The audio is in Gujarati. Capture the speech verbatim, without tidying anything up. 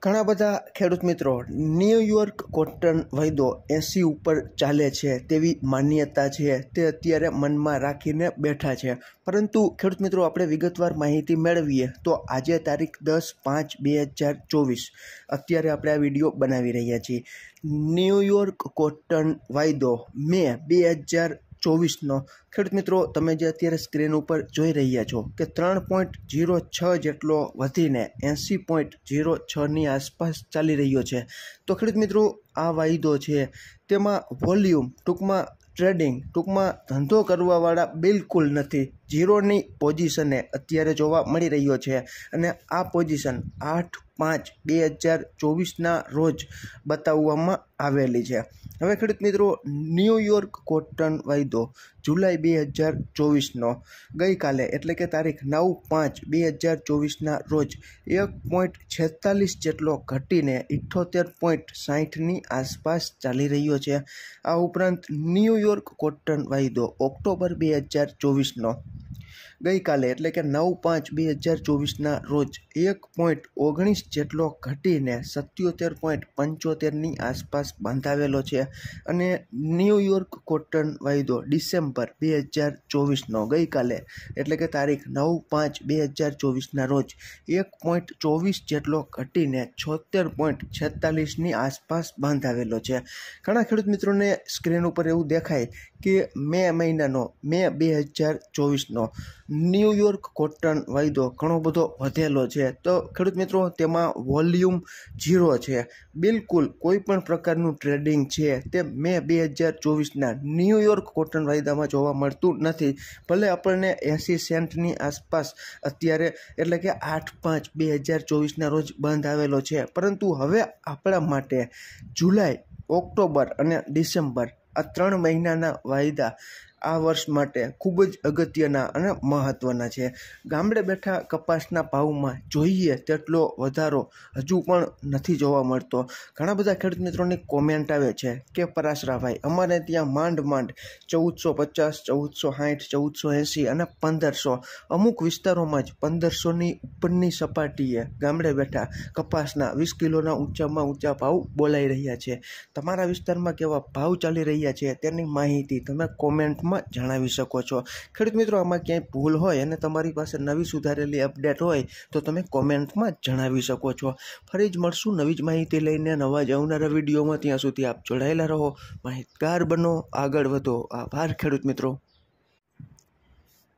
ઘણા બધા ખેડૂત મિત્રો ન્યૂયોર્ક કોટન વાયદો એંસી ઉપર ચાલે છે તેવી માન્યતા છે તે અત્યારે મનમાં રાખીને બેઠા છે, પરંતુ ખેડૂત મિત્રો આપણે વિગતવાર માહિતી મેળવીએ તો આજે તારીખ દસ પાંચ બે હજાર ચોવીસ અત્યારે આપણે આ વિડીયો બનાવી રહ્યા છીએ। ન્યૂયોર્ક કોટન વાયદો મે બે હજાર ચોવીસનો ખેડૂત મિત્રો તમે જે અત્યારે સ્ક્રીન ઉપર જોઈ રહ્યા છો કે ત્રણ પોઈન્ટ ઝીરો છ જેટલો વધીને એંસી પોઈન્ટ ઝીરો છની આસપાસ ચાલી રહ્યો છે। તો ખેડૂત મિત્રો આ વાયદો છે તેમાં વોલ્યુમ ટૂંકમાં ટ્રેડિંગ ટૂંકમાં ધંધો કરવાવાળા બિલકુલ નથી, ઝીરોની પોઝિશને અત્યારે જોવા મળી રહ્યો છે અને આ પોઝિશન આઠ પાંચ બે હજાર ચોવીસના રોજ બતાવવામાં આવેલી છે। હવે ખેડૂત મિત્રો ન્યૂયોર્ક કોટન વાયદો જુલાઈ બે હજાર ચોવીસનો ગઈકાલે એટલે કે તારીખ નવ પાંચ બે હજાર ચોવીસના રોજ એક પોઈન્ટ છેતાલીસ જેટલો ઘટીને ઇઠ્ઠોતેર પોઈન્ટ સાહીઠની આસપાસ ચાલી રહ્યો છે। આ ઉપરાંત ન્યૂયોર્ક કોટન વાયદો ઓક્ટોબર બે હજાર ચોવીસનો ગઈકાલે એટલે કે નવ પાંચ બે હજાર ચોવીસના રોજ એક પોઈન્ટ ઓગણીસ જેટલો ઘટીને સત્યોતેર પોઈન્ટ પંચોતેરની આસપાસ બાંધાવેલો છે અને ન્યૂયોર્ક કોટન વાયદો ડિસેમ્બર બે હજાર ચોવીસનો ગઈકાલે એટલે કે તારીખ નવ પાંચ બે હજાર ચોવીસના રોજ એક પોઈન્ટ ચોવીસ જેટલો ઘટીને છોતેર પોઈન્ટ છેતાલીસની આસપાસ બાંધાવેલો છે। ઘણા ખેડૂત મિત્રોને સ્ક્રીન ઉપર એવું દેખાય કે મે મહિનાનો મે બે હજાર ચોવીસનો ન્યૂયોર્ક કોટન વાયદો ઘણો બધો વધેલો છે, તો ખેડૂત મિત્રો તેમાં વોલ્યુમ ઝીરો છે, બિલકુલ કોઈ પણ પ્રકારનું ટ્રેડિંગ છે તે મે બે હજાર ચોવીસના ન્યૂયોર્ક કોટન વાયદામાં જોવા મળતું નથી। ભલે આપણને એંસી સેન્ટની આસપાસ અત્યારે એટલે કે આઠ પાંચ બે હજાર ચોવીસના રોજ બંધ આવેલો છે, પરંતુ હવે આપણા માટે જુલાઈ ઓક્ટોબર અને ડિસેમ્બર આ ત્રણ મહિનાના વાયદા આ વર્ષ માટે ખૂબ જ અગત્યના અને મહત્ત્વના છે। ગામડે બેઠા કપાસના ભાવમાં જોઈએ તેટલો વધારો હજુ પણ નથી જોવા મળતો। ઘણા બધા ખેડૂત મિત્રોની કોમેન્ટ આવે છે કે પરાશરાભાઈ અમારે ત્યાં માંડ માંડ ચૌદસો પચાસ ચૌદસો સાઠ ચૌદસો એંસી અને પંદરસો અમુક વિસ્તારોમાં જ પંદરસોની ઉપરની સપાટીએ ગામડે બેઠા કપાસના વીસ કિલોના ઊંચામાં ઊંચા ભાવ બોલાઈ રહ્યા છે। તમારા વિસ્તારમાં કેવા ભાવ ચાલી રહ્યા છે તેની માહિતી તમે કોમેન્ટમાં જણાવી શકો છો। ખેડૂત મિત્રો આમાં ક્યાંય ભૂલ હોય અને તમારી પાસે નવી સુધારેલી અપડેટ હોય તો તમે કોમેન્ટમાં જણાવી શકો છો। ફરી જ મળશું નવી જ માહિતી લઈને નવા જ આવનારા વિડીયોમાં, ત્યાં સુધી આપ જોડાયેલા રહો, માહિતગાર બનો, આગળ વધો। આભાર ખેડૂત મિત્રો।